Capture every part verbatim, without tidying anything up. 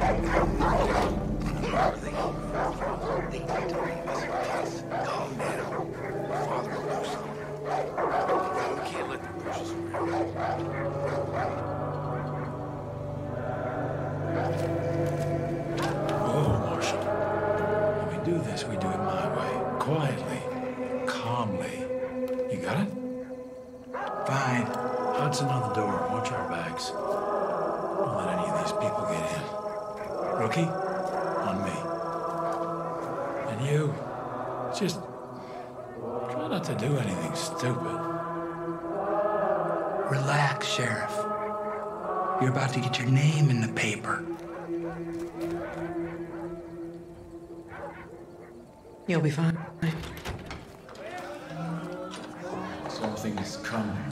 Just try not to do anything stupid. Relax, Sheriff. You're about to get your name in the paper. You'll be fine. Something is coming.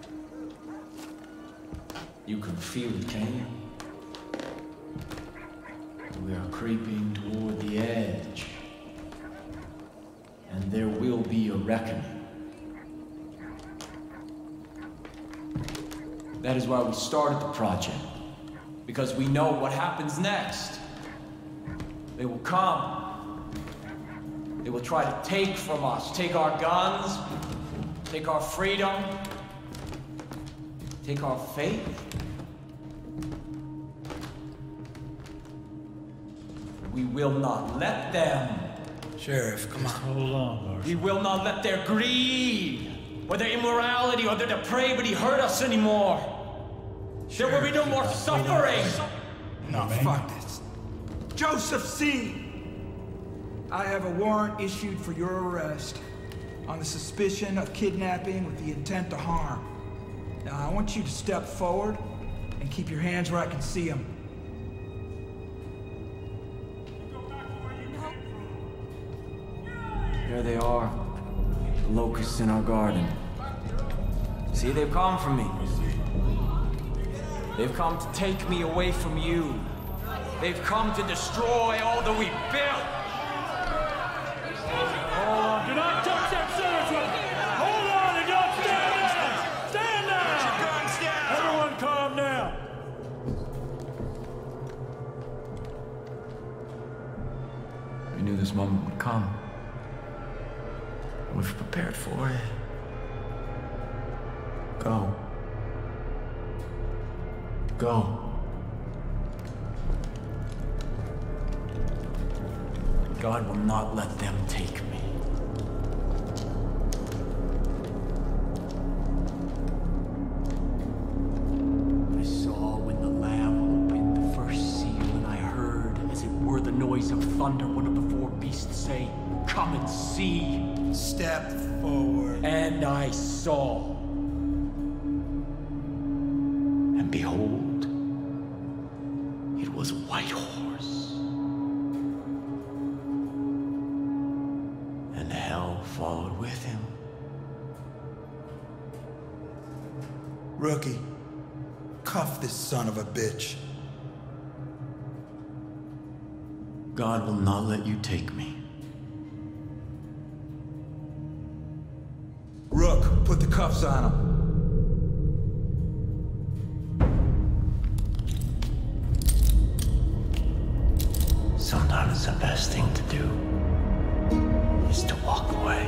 You can feel it, can you? We are creeping toward the edge. And there will be a reckoning. That is why we started the project. Because we know what happens next. They will come. They will try to take from us. Take our guns. Take our freedom. Take our faith. We will not let them. Sheriff, come on. Hold on, Marshal. We will not let their greed, or their immorality, or their depravity hurt us anymore. Sheriff, there will be no more suffering. No, fuck this. Joseph C. I have a warrant issued for your arrest on the suspicion of kidnapping with the intent to harm. Now, I want you to step forward and keep your hands where I can see them. There they are, the locusts in our garden. See, they've come for me. They've come to take me away from you. They've come to destroy all that we built. Hold on, do not touch that center! Hold on and don't stand down! Stand down! Put your guns down! Everyone calm down! We knew this moment would come. We've prepared for it. Go. Go. God will not let them take me. I saw when the Lamb opened the first seal, and I heard, as it were the noise of thunder, one of the four beasts say, "Come and see." Step forward. And I saw. And behold, it was a white horse. And hell followed with him. Rookie, cuff this son of a bitch. God will not let you take me. Rook, put the cuffs on him. Sometimes the best thing to do is to walk away.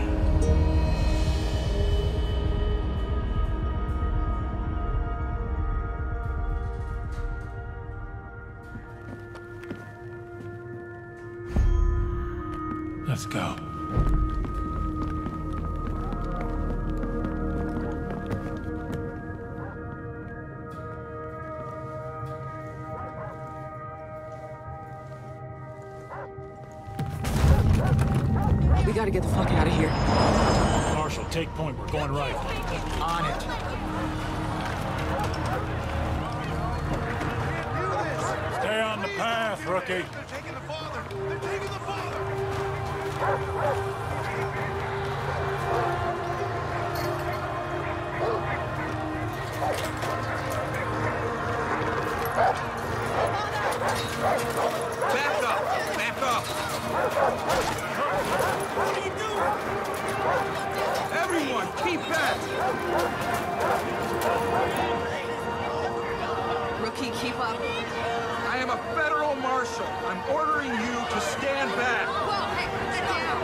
Let's go. We gotta get the fuck out of here. Marshal, take point. We're going right. On it. Stay on the path, Rookie. They're taking the father! They're taking the father! Back up! Back up! What are you doing? Everyone, keep back! Rookie, keep up. I have am a federal marshal. I'm ordering you to stand back. Whoa, hey, get down.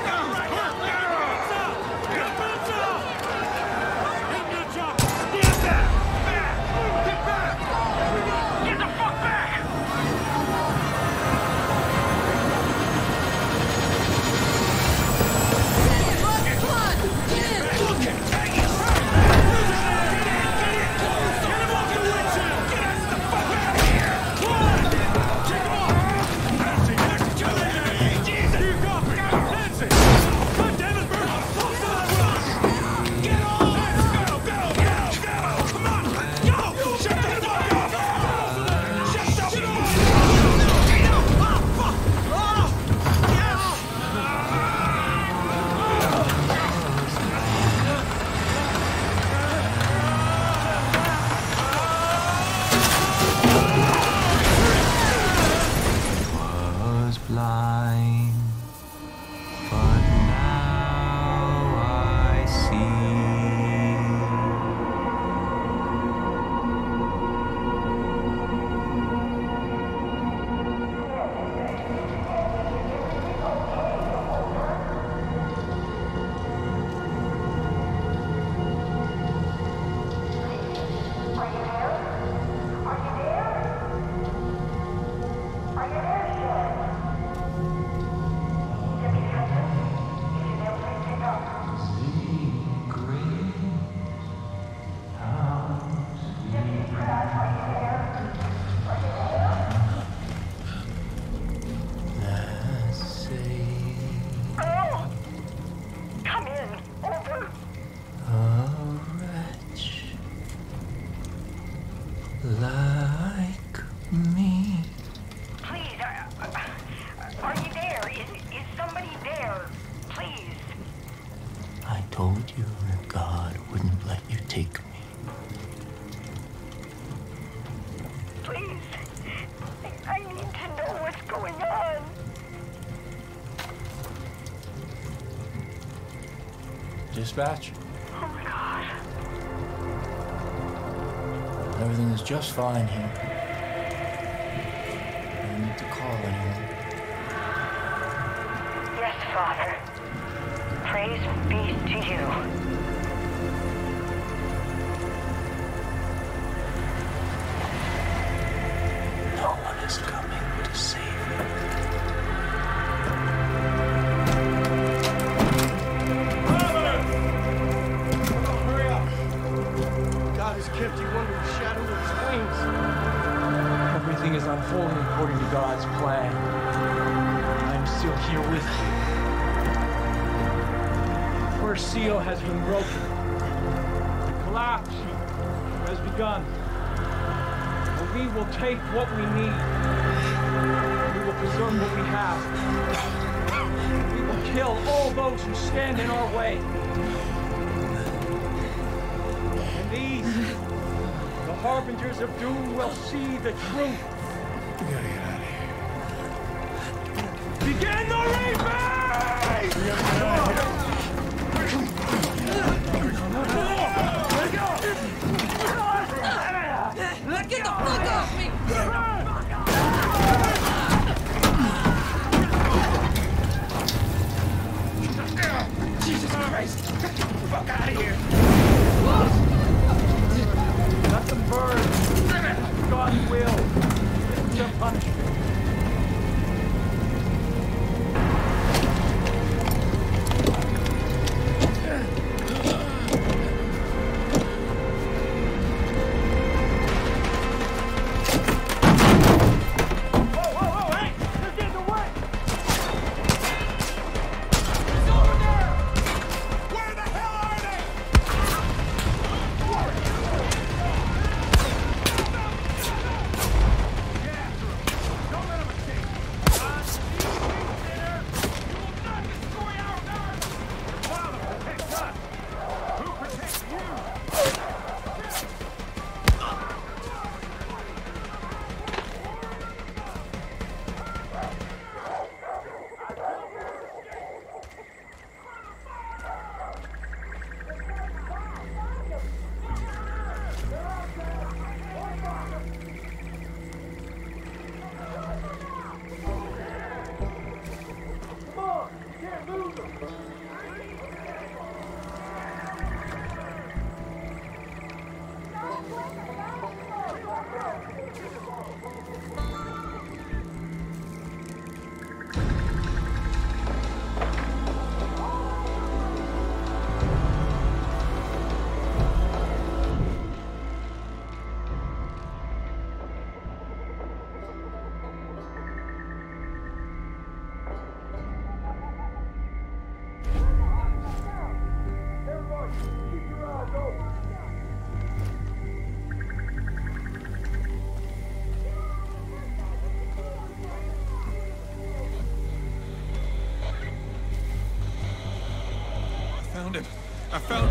Like me. Please, uh, are you there? Is, is somebody there? Please. I told you that God wouldn't let you take me. Please. I need to know what's going on. Dispatch? Oh my God. Everything is just fine here. I don't need to call anyone. Yes, Father. Praise be to you. No one is coming to save me. Hurry up! God has kept you under the shadow of his wings. Everything is unfolding according to God's plan. I am still here with you. First seal has been broken. The collapse has begun. But we will take what we need. We will preserve what we have. We will kill all those who stand in our way. And these, the harbingers of doom, will see the truth. We gotta get out of here. Begin the reaping! We gotta get out of here. Get the fuck off me! Jesus Christ! Get the fuck out of here! Let them burn! God's will! This is their punishment. Don't found him. I found...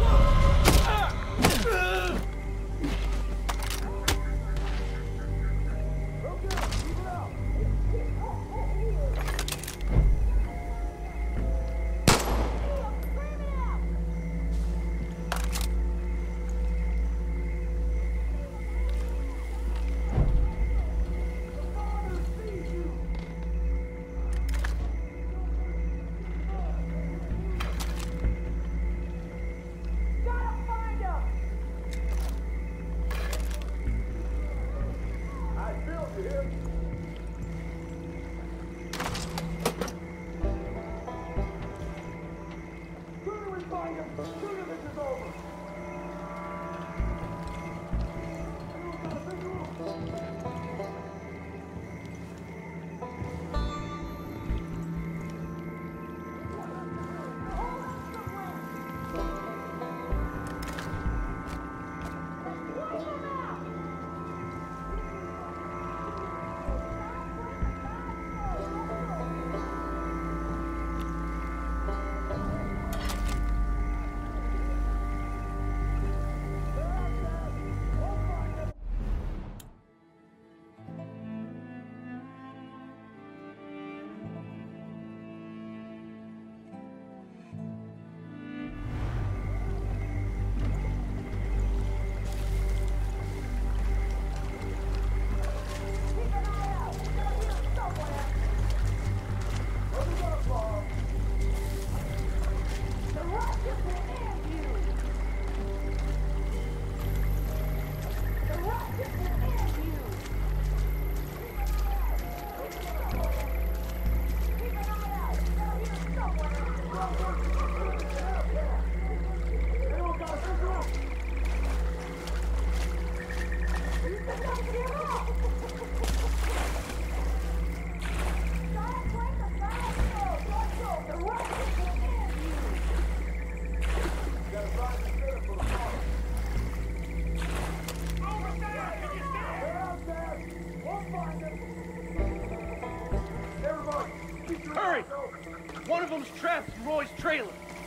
Hurry! One of them's trapped in Roy's trailer.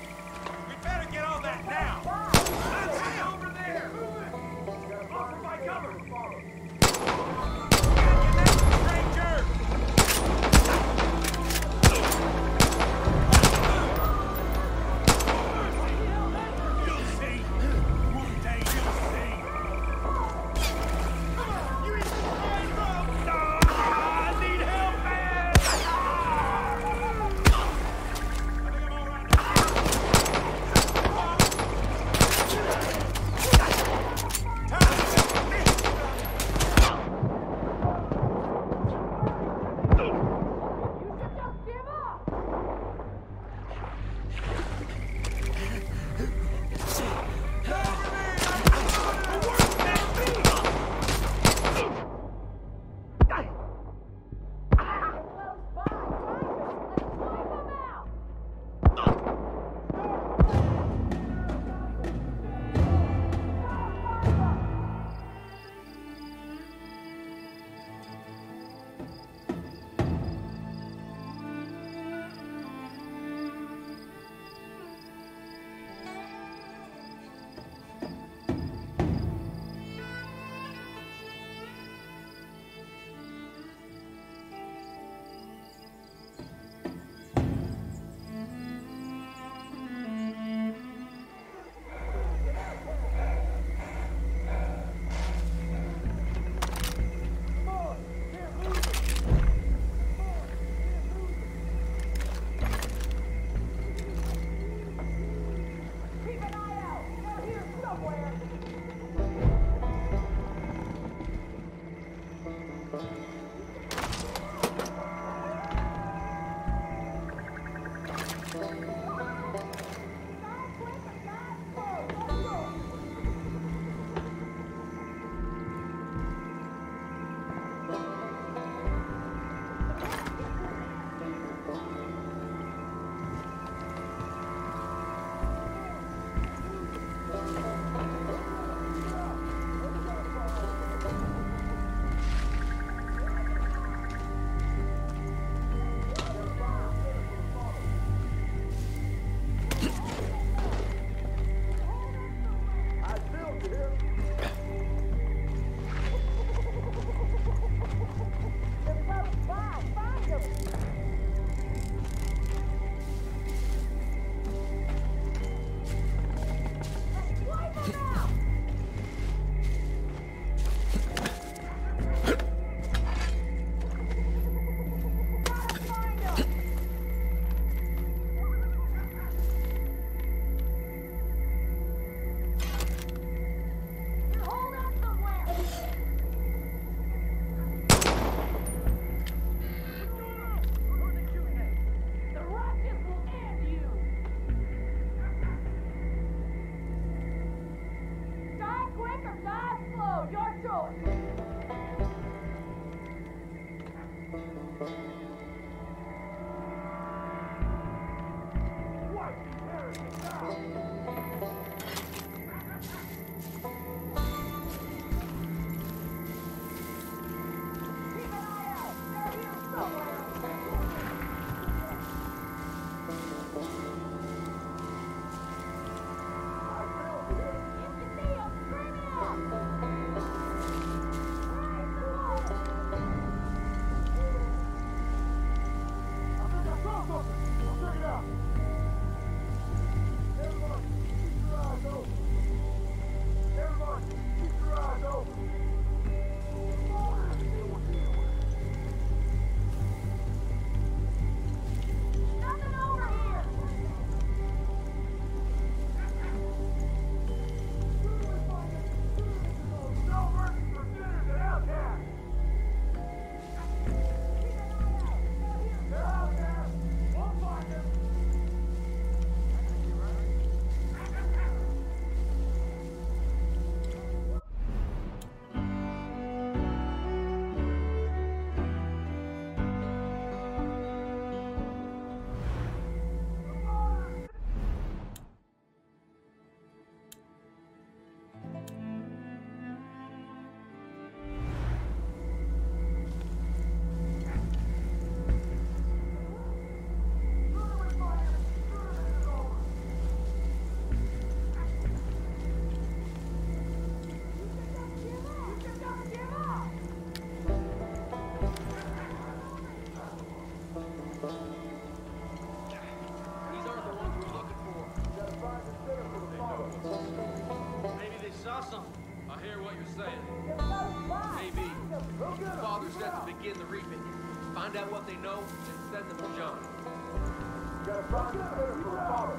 We better get on that now. Let's see over there. Offer my cover. Get your next stranger. You'll see. One day you'll see. You need to find them. No, I need help, man. I think I'm all right now. set to begin the reaping. Find out what they know and send them to John. You gotta find the center for the father.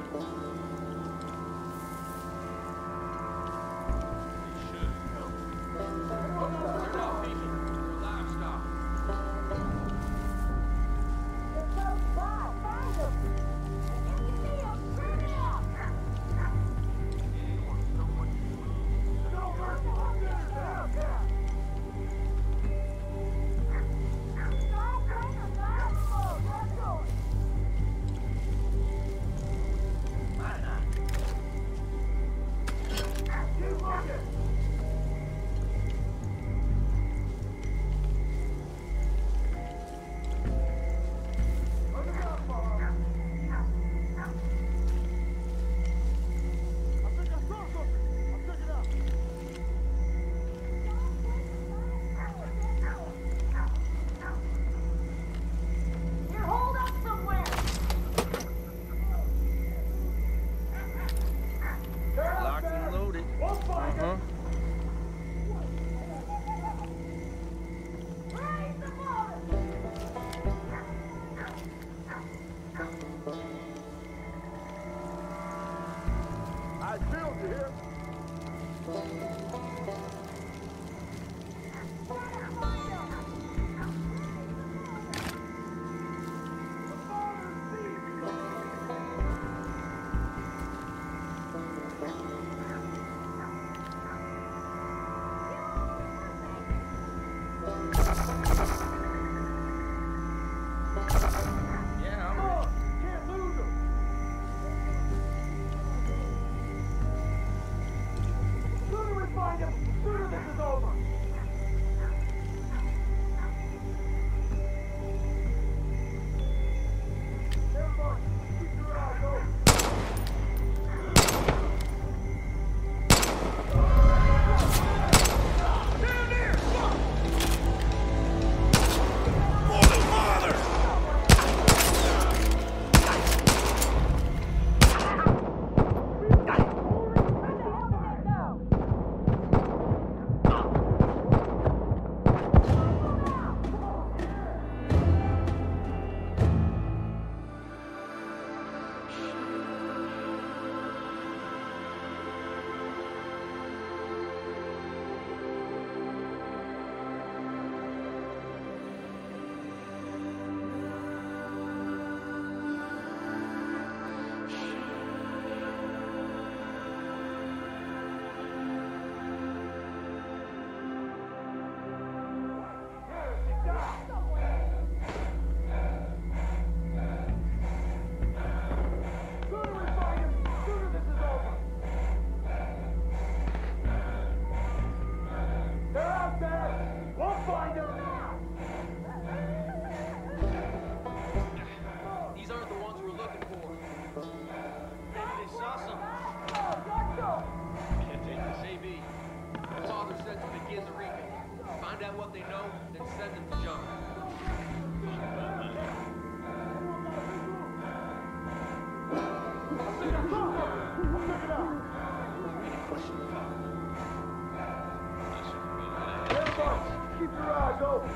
Keep your eyes open.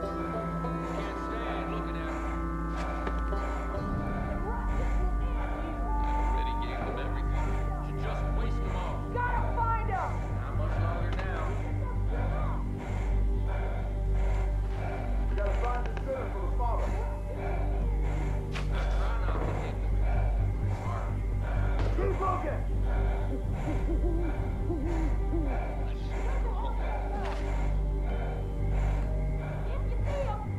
Can't stand looking at them. Already gave them everything. Should just waste them all. Gotta find them! Not much longer now. You gotta find the center for the father. Try not to hit them. It's hard. Keep looking! If you see them,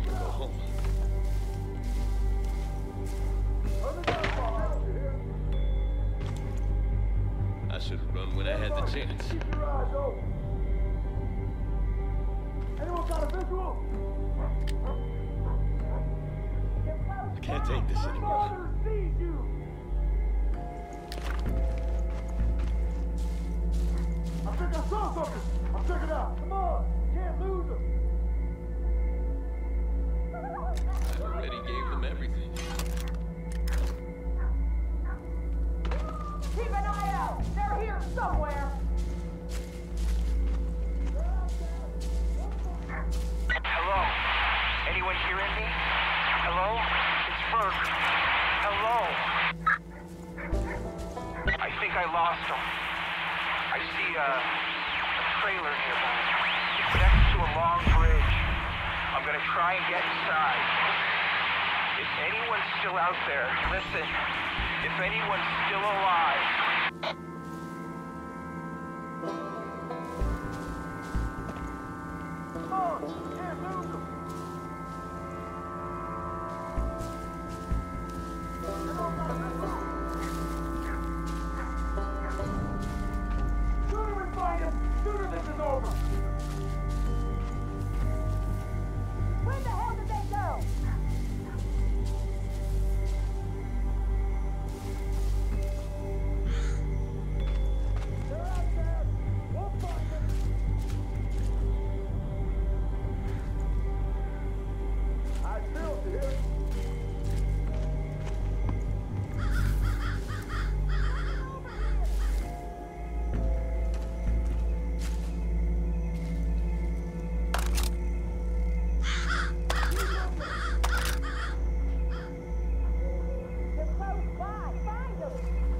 to go home. I should have run when I had the chance. Anyone got a visual? I can't take this anymore. I think I saw something. I'll check it out. Come on. Can't lose them. I already gave them everything. Keep an eye out. They're here somewhere. Hello? Anyone hearing me? Hello? It's Ferg. Hello? I think I lost him. I see a, a trailer nearby. It's next to a long bridge. I'm gonna try and get inside. If anyone's still out there, listen. If anyone's still alive. Come on, can't lose them. Sooner we find him, sooner this is over. Where the hell did they go? They're out there. We'll find them. I feel it here. They're close by. Find them.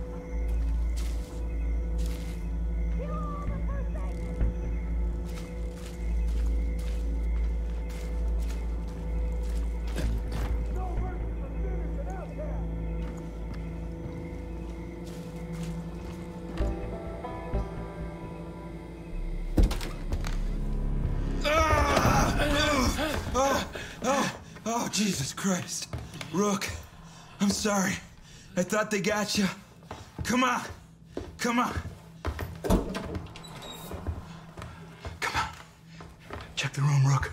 Kill all the first agents. No mercy for sinners and outcasts. Oh, oh, oh, Jesus Christ. Rook, I'm sorry. I thought they got you. Come on. Come on. Come on. Check the room, Rook.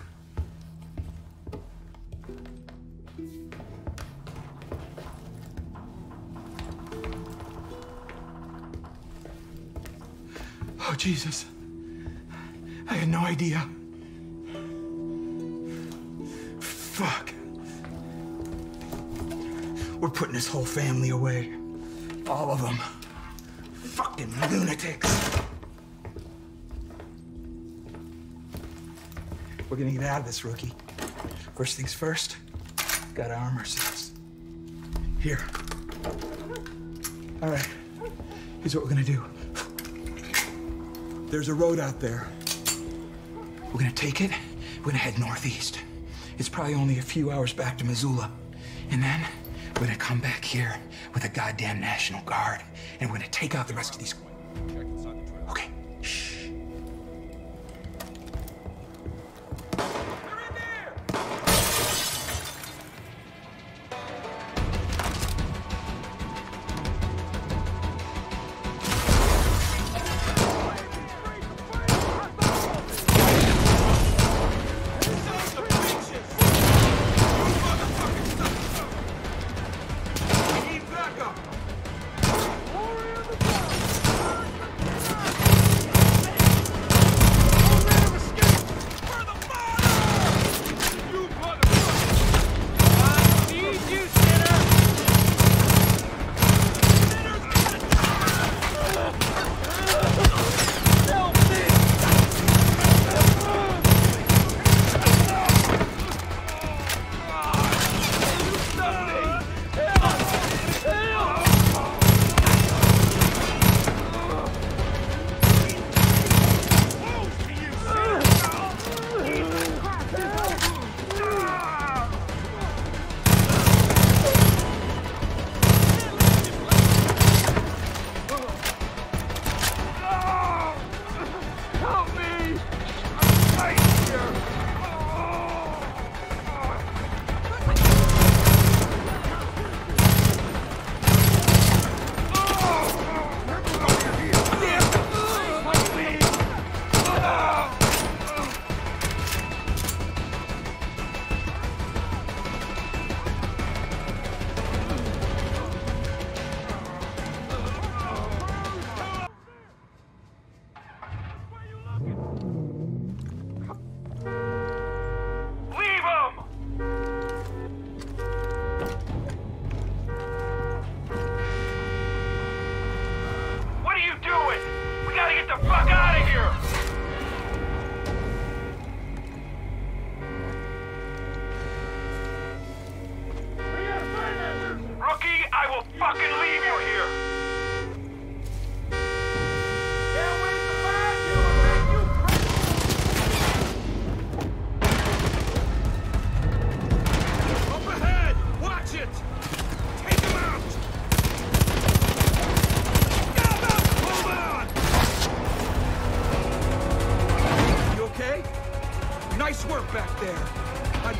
Oh, Jesus. I had no idea. Fuck. We're putting this whole family away. All of them. Fucking lunatics. We're gonna get out of this, rookie. First things first, gotta arm ourselves. Here. All right, here's what we're gonna do. There's a road out there. We're gonna take it, we're gonna head northeast. It's probably only a few hours back to Missoula. And then we're gonna come back here with a goddamn National Guard, and we're gonna take out the rest of these. Okay, shh.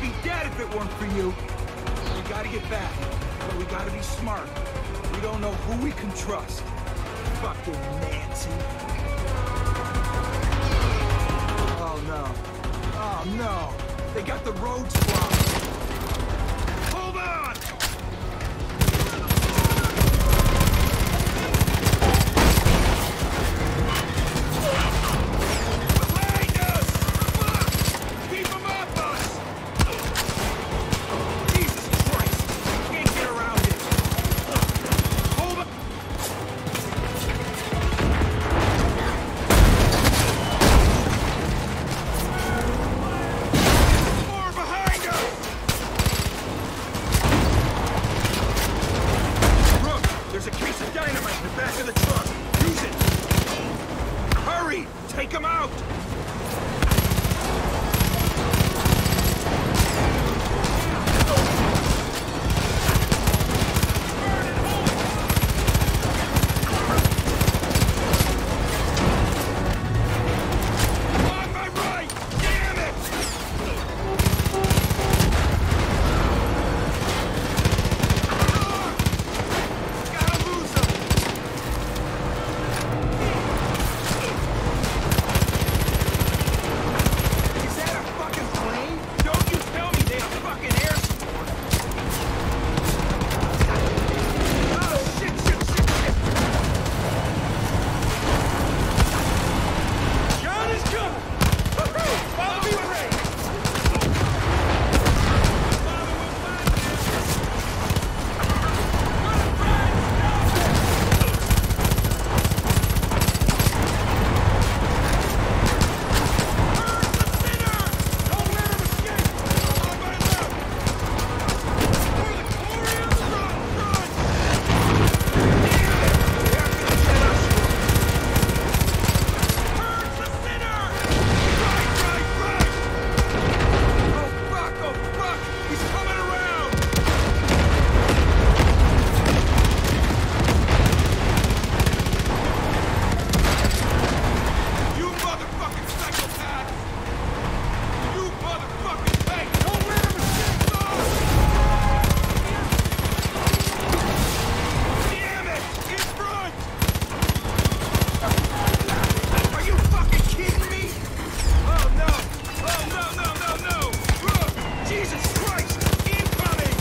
be dead if it weren't for you. We gotta get back, but we gotta be smart. We don't know who we can trust. Fucking Nancy. Oh no. Oh no. They got the roads blocked. Hold on! Behind us! Fuck! Keep them off us! Jesus Christ! Can't get around it. Hold on! More behind us! Look, there's a case of dynamite in the back of the truck. Use it! Hurry! Take them out! On my right! Damn it! Gotta lose them! Is that a fucking plane? Don't you tell me they have fucking air support! Oh, shit, shit, shit, shit! John is coming! Woohoo! Follow me, Ray! Father will find you! Don't let him escape! On my left! For the Glorious! Run! Run! Damn it! They're gonna get us! Purge the sinner! Right, right, right! Oh fuck! Oh fuck! He's coming around! You motherfucking psychopath! You motherfucking fake! Don't let him escape! Oh! Damn it! In front! Are you fucking kidding me? Oh no! Oh no no no no! Ugh. Jesus Christ! Incoming!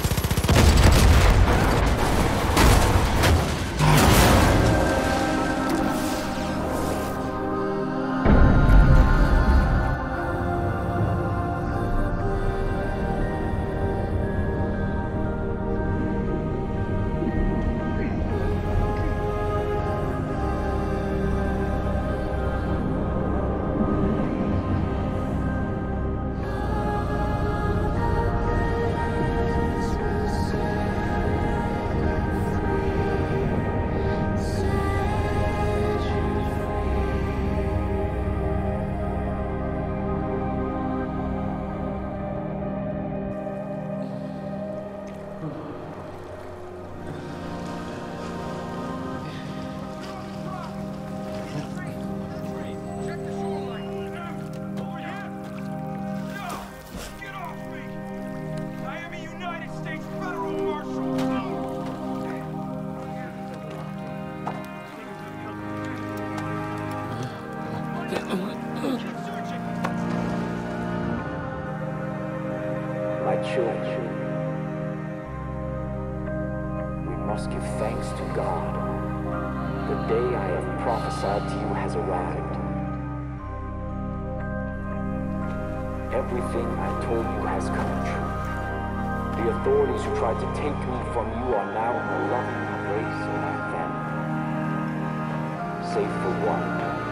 Check the shoreline! Over here! No! Get off me! I am a United States Federal Marshal! Keep searching! My children, we must give thanks to God. The day I have prophesied to you has arrived. Everything I told you has come true. The authorities who tried to take me from you are now in the loving embrace of my family. Save for one.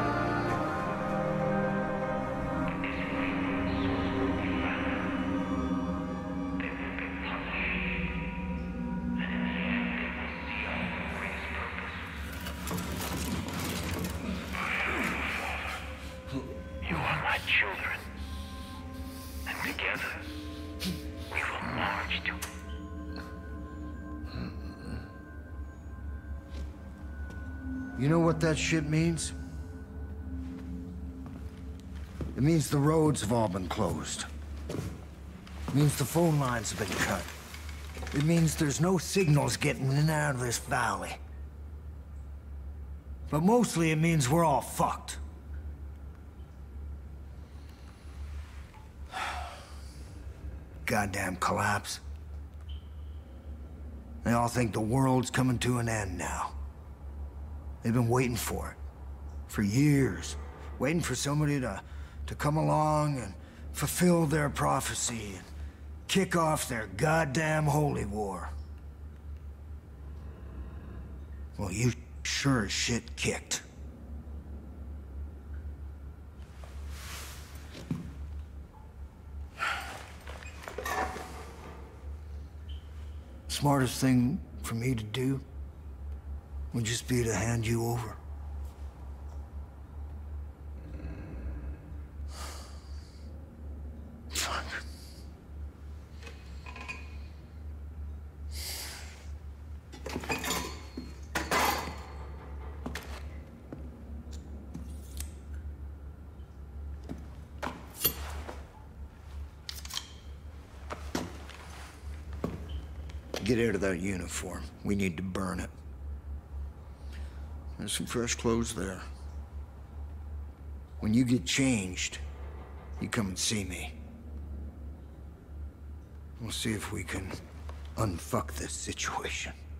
You are my children. And together, we will march to... You know what that shit means? It means the roads have all been closed. It means the phone lines have been cut. It means there's no signals getting in and out of this valley. But mostly it means we're all fucked. Goddamn collapse. They all think the world's coming to an end now. They've been waiting for it. For years. Waiting for somebody to, to come along and fulfill their prophecy and kick off their goddamn holy war. Well, you sure as shit kicked. Smartest thing for me to do would just be to hand you over. Fuck. Get out of that uniform. We need to burn it. There's some fresh clothes there. When you get changed, you come and see me. We'll see if we can unfuck this situation.